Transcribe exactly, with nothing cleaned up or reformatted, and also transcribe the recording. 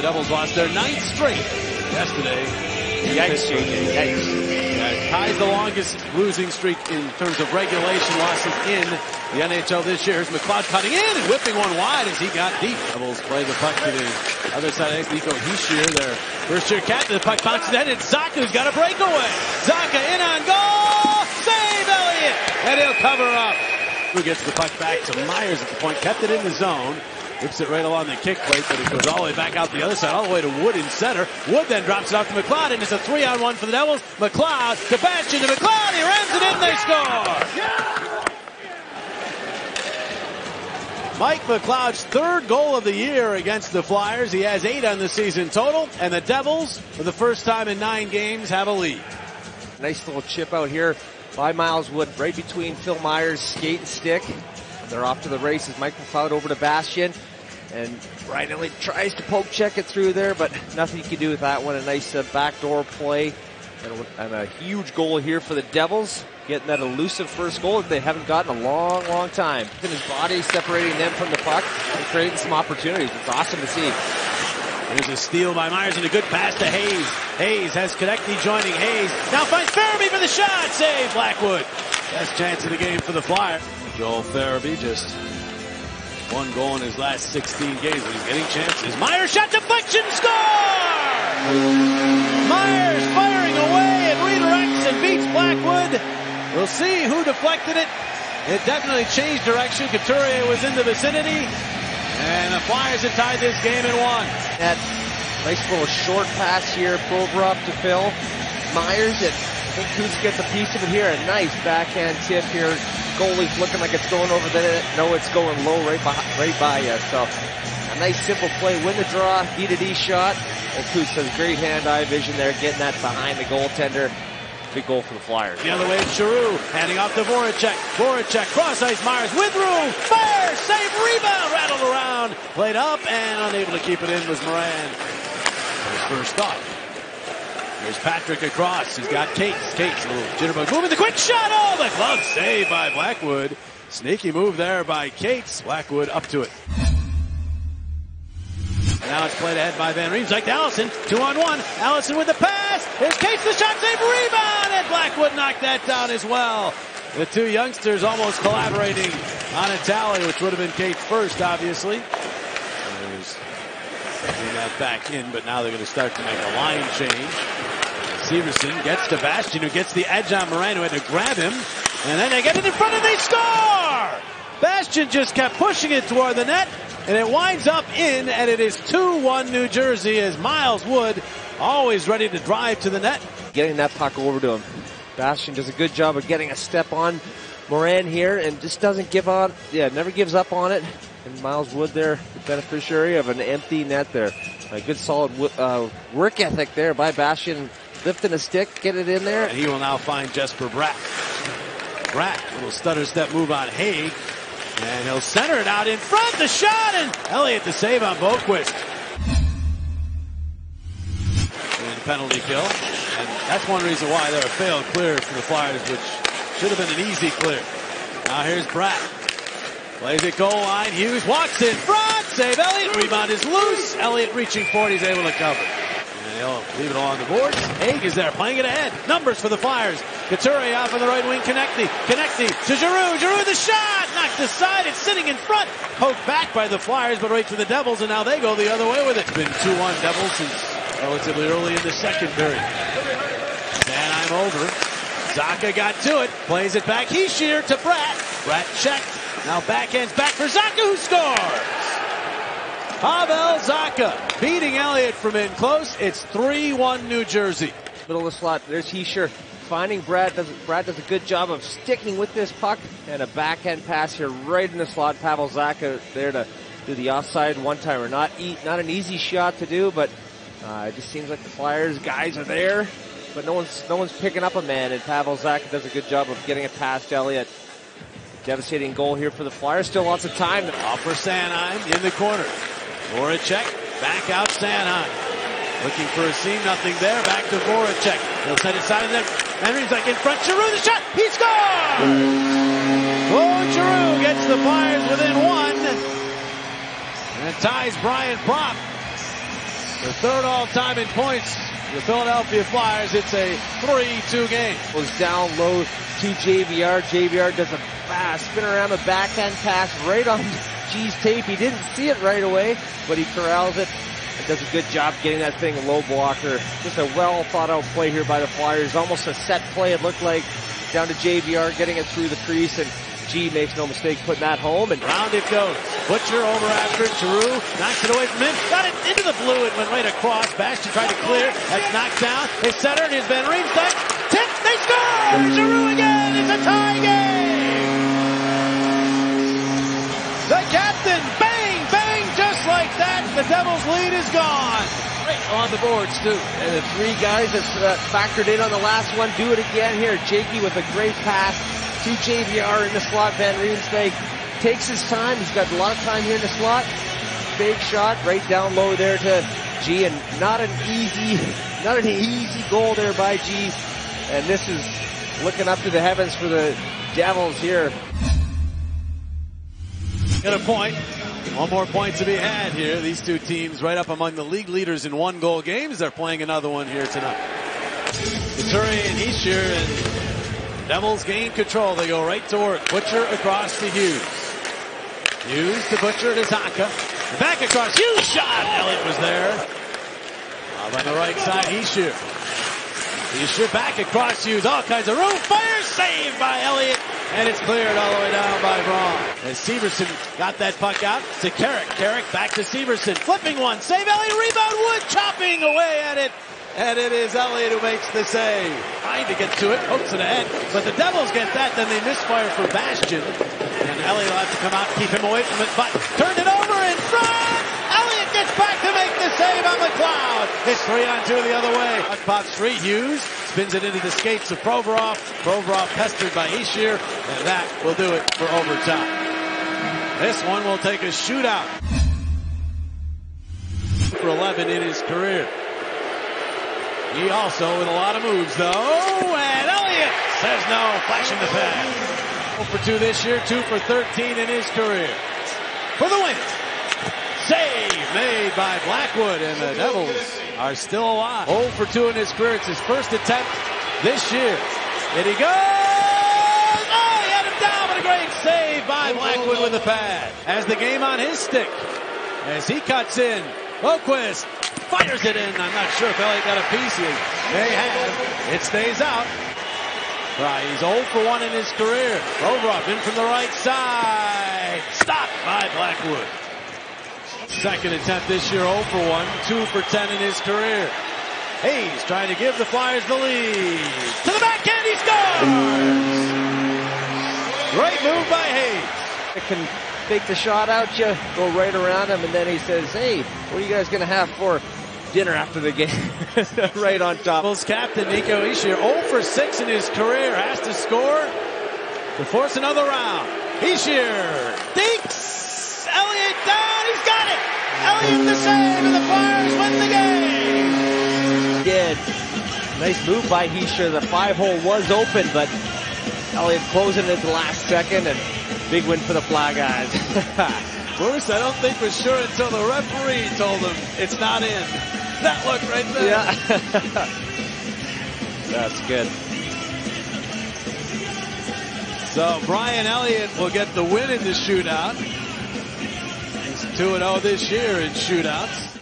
Devils lost their ninth straight yesterday. Yikes, J J, yikes. Yeah, ties the longest losing streak in terms of regulation losses in the N H L this year. Here's McLeod cutting in and whipping one wide as he got deep. Devils play the puck to the other side. Nico Hischier, their first-year captain. The puck bounces in. It's Zacha who's got a breakaway. Zacha in on goal. Save Elliott, and he'll cover up. Who gets the puck back to Myers at the point. Kept it in the zone. Whips it right along the kick plate, but it goes all the way back out the other side, all the way to Wood in center. Wood then drops it off to McLeod, and it's a three-on-one for the Devils. McLeod to Bastian to McLeod. He rams it in. They score. Mike McLeod's third goal of the year against the Flyers. He has eight on the season total, and the Devils, for the first time in nine games, have a lead. Nice little chip out here by Miles Wood, right between Phil Myers' skate and stick. They're off to the races. Mike McLeod over to Bastian. And Ryan Elliott tries to poke check it through there, but nothing you can do with that one. A nice uh, backdoor play. And a, and a huge goal here for the Devils. Getting that elusive first goal that they haven't gotten a long, long time. In his body, separating them from the puck and creating some opportunities. It's awesome to see. There's a steal by Myers and a good pass to Hayes. Hayes has Konechny joining Hayes. Now finds Farabee for the shot. Save Blackwood. Best chance of the game for the Flyers. Joel Farabee just one goal in his last sixteen games, but he's getting chances. Myers shot deflection, score! Myers firing away and redirects and beats Blackwood. We'll see who deflected it. It definitely changed direction. Couturier was in the vicinity, and the Flyers have tied this game in one. That nice little short pass here, Provorov to Phil Myers. It, I think Coots gets a piece of it here. A nice backhand tip here. Goalie's looking like it's going over the net. No, it's going low right by, right by you. So a nice simple play. Win the draw. Beat a D shot. And Coots has great hand-eye vision there, getting that behind the goaltender. Big goal for the Flyers. The other way, Giroux handing off to Voracek. Voracek cross ice. Myers with room. Fire, save, rebound, rattled around. Played up and unable to keep it in was Moran. His first thought. Here's Patrick across. He's got Cates. Cates, a little jitterbug. Moving the quick shot. Oh, the glove save by Blackwood. Sneaky move there by Cates. Blackwood up to it. And now it's played ahead by Van Riemsdyk to Allison. Two on one. Allison with the pass. Here's Cates, the shot save, rebound. And Blackwood knocked that down as well. The two youngsters almost collaborating on a tally, which would have been Cates first, obviously. There's getting that back in, but now they're going to start to make a line change. Severson gets to Bastian, who gets the edge on Moran, who had to grab him. And then they get it in front and they score! Bastian just kept pushing it toward the net, and it winds up in, and it is two one New Jersey as Miles Wood, always ready to drive to the net. Getting that puck over to him. Bastian does a good job of getting a step on Moran here and just doesn't give up. Yeah, never gives up on it. And Miles Wood there, the beneficiary of an empty net there. A good solid uh, work ethic there by Bastian. Lifting a stick, get it in there. And he will now find Jesper Bratt. Bratt, little stutter step move on Haig. And he'll center it out in front. The shot, and Elliott the save on Boquist. And penalty kill. And that's one reason why they're a failed clear for the Flyers, which should have been an easy clear. Now here's Bratt. Plays it goal line. Hughes walks in front. Save Elliott. Rebound is loose. Elliott reaching for it. He's able to cover. And he'll leave it along the boards. Haig is there playing it ahead. Numbers for the Flyers. Couturier off on the right wing. Konechny. Konechny to Giroux. Giroux the shot. Knocked aside. It's sitting in front. Poked back by the Flyers, but right to the Devils, and now they go the other way with it. It's been two one Devils since relatively early in the second period. Sanheim over. Zacha got to it. Plays it back. Hischier to Bratt. Bratt checked. Now backhands back for Zacha, who scores. Pavel Zacha beating Elliott from in close. It's three one New Jersey. Middle of the slot. There's Hischier finding Brad. Does, Brad does a good job of sticking with this puck. And a backhand pass here right in the slot. Pavel Zacha there to do the offside one-timer. Not, e not an easy shot to do, but uh, it just seems like the Flyers guys are there. But no one's, no one's picking up a man. And Pavel Zacha does a good job of getting it past Elliott. Devastating goal here for the Flyers. Still lots of time. Off for Sanheim in the corner. Voracek, back out Sanheim. Looking for a seam, nothing there. Back to Voracek. He'll set it side of the net. Henry's like in front. Giroux the shot. He scores! Claude Giroux gets the Flyers within one. And it ties Brian Propp. The third all-time in points. The Philadelphia Flyers, it's a three two game. Goes down low to J V R. J V R does a fast spin-around backhand pass right on G's tape. He didn't see it right away, but he corrals it and does a good job getting that thing low blocker. Just a well thought out play here by the Flyers. Almost a set play, it looked like, down to J V R, getting it through the crease, and G makes no mistake putting that home. And round it goes. Butcher over after it. Giroux knocks it away from him. Got it into the blue. It went right across. Bastian tried to clear. That's knocked down. His center, and here's Van Riemsdyk. Tip. They score! Giroux again. It's a tie game. The captain. Bang, bang, just like that. The Devils' lead is gone. Right on the boards, too. And the three guys that uh, factored in on the last one do it again here. Jakey with a great pass to J V R in the slot. Van Riemsdyk takes his time. He's got a lot of time here in the slot. Big shot right down low there to G, and not an easy, not an easy goal there by G. And this is looking up to the heavens for the Devils here. Get a point. One more point to be had here. These two teams right up among the league leaders in one goal games. They're playing another one here tonight. Couturier and Hischier, and Devils gain control. They go right to work. Butcher across to Hughes. Hughes to Butcher to Zacha. Back across. Hughes shot. Elliott was there. Up on the right side, Hischier. Hischier back across Hughes. All kinds of room. Fire saved by Elliott. And it's cleared all the way down by Braun. As Severson got that puck out to Carrick. Carrick back to Severson. Flipping one. Save Elliott. Rebound. Wood chopping away at it. And it is Elliott who makes the save. Trying to get to it. Hooks it ahead. But the Devils get that. Then they misfire for Bastian. And Elliott will have to come out and keep him away from it. But turned it over in front. Elliott gets back to make the save on McLeod. It's three on two the other way. Puck pops free. Hughes spins it into the skates of Provorov. Provorov pestered by Hischier. And that will do it for overtime. This one will take a shootout. For eleven in his career. He also with a lot of moves, though. And Elliott says no, flashing the pad. oh for two this year, two for thirteen in his career. For the win. Save made by Blackwood, and the Devils are still alive. oh for two in his career. It's his first attempt this year. Did he go? Oh, he had him down, but a great save by Blackwood with the pad. Has the game on his stick as he cuts in. Boquist fires it in. I'm not sure if Elliott got a piece. He may have. It stays out. Right, he's oh for one in his career. Provorov in from the right side. Stopped by Blackwood. Second attempt this year, oh for one. two for ten in his career. Hayes trying to give the Flyers the lead. To the backhand, he scores! Great move by Hayes. It can take the shot out you, go right around him, and then he says, hey, what are you guys going to have for dinner after the game? Right on top. Devils captain Nico Hischier, oh for six in his career, has to score to force another round. Hischier dinks. Elliott down. He's got it. Elliott the save, and the Flyers win the game. Did. Nice move by Hischier. The five hole was open, but Elliott closing it at the last second, and big win for the Fly guys. Bruce, I don't think was sure until the referee told him it's not in. That look right there. Yeah. That's good. So Brian Elliott will get the win in the shootout. He's two and oh this year in shootouts.